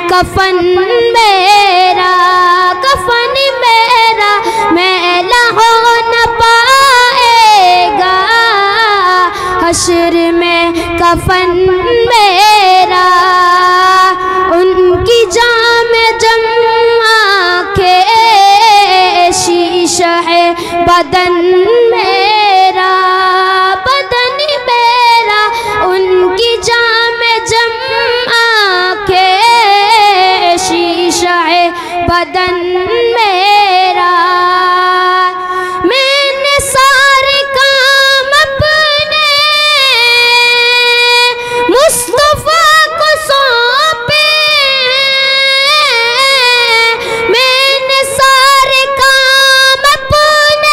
कफन मेरा, कफन मेरा मैला हो न पाएगा, हश्र में कफन मेरा। उनकी जाम जमा के शीशा है बदन मेरा, बदन मेरा। उनकी जाम जमा के शीशा है बदन मेरा। मैंने सारे काम अपने मुस्तफा को सौंपे, मैंने सारे काम अपने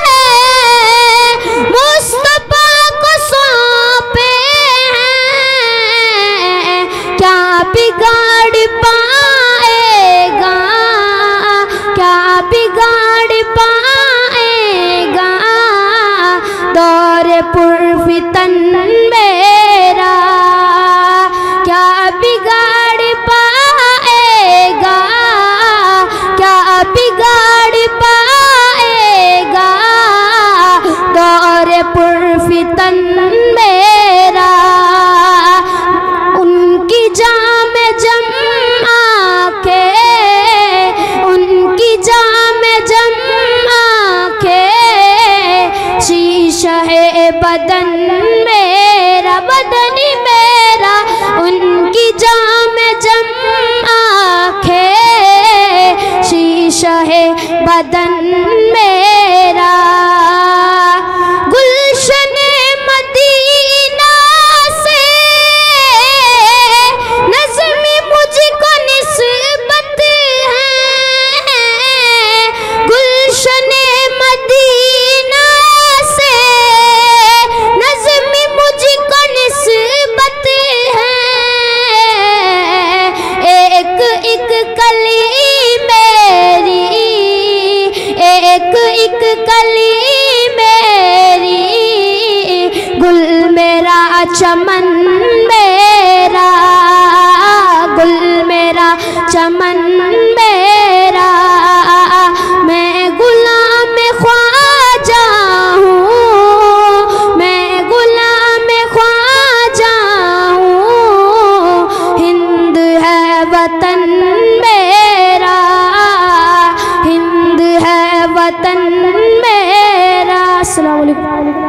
मुस्तफा को सौंपे। क्या बिगाड़ पाएगा, क्या बिगाड़ पाएगा दौर पुरफितन मेरा, क्या बिगाड़ पाएगा, क्या बिगाड़ पाएगा दौर पुरफितन मेरा। उनकी जाम जमा के, उनकी जाम जमा के शीशा है बदन मेरा, बदन मेरा। उनकी जाम जमा के शीशा है बदन मेरा। गुलशने मदीना से नज़्म मुझको निस्बत है, गुलशने मदीना से नज़्म मुझको निस्बत है। एक एक कली मेरी, एक एक कली मेरी, गुल मेरा चमन मेरा, गुल मेरा चमन मेरा। मैं गुलाम ख्वाजा हूँ, मैं गुलाम ख्वाजा हूँ, हिंद है वतन मेरा, हिंद है वतन मेरा। अस्सलाम वालेकुम।